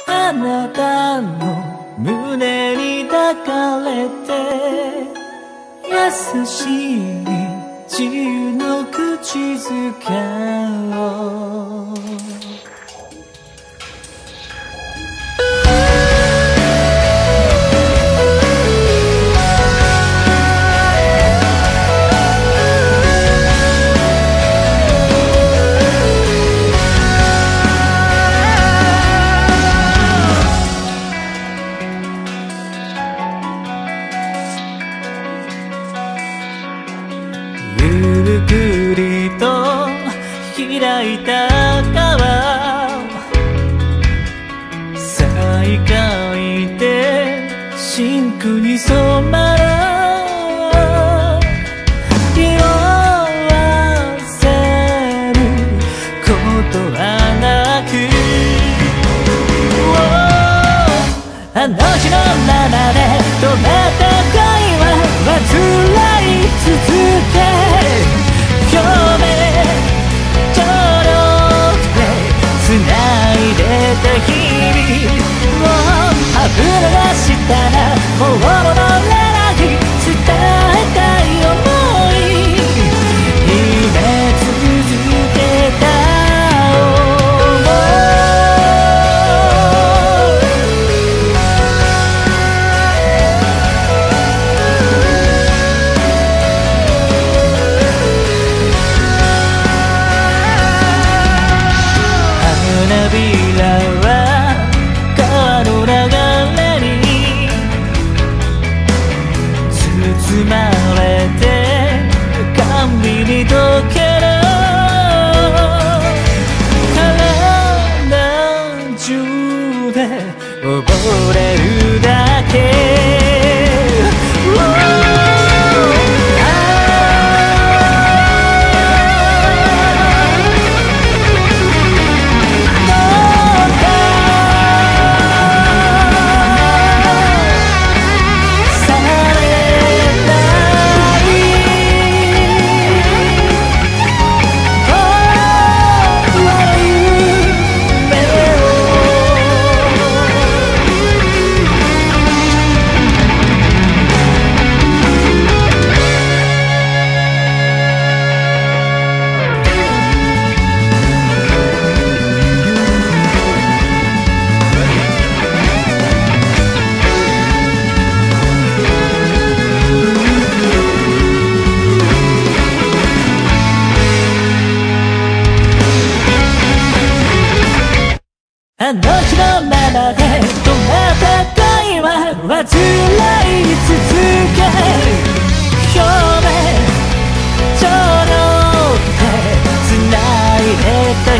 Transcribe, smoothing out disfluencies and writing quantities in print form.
あなたの胸に抱かれて優しい自由の口づけをゆっくりと開いた川再会で真空に染まる色あせることはなくあの日のままで止めた恋は煩い続け表面ちょろくて繋いでた日々を歯ブラがしたらもう戻れない伝えたい想い秘め続けた花びらは川の流れに包まれて髪に溶ける体中で溺れるだけあの日のままで止めた恋は煩い続け表面ちょろくて繋いでた